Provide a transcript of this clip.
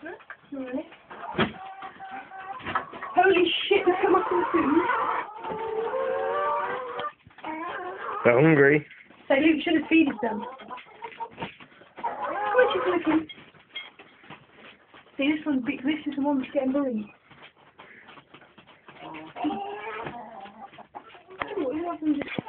Right. Holy shit, look at my food. They're hungry. So Luke should have feeded them. Where's she looking? See, this one's big. This is the one that's getting bullied. What happened?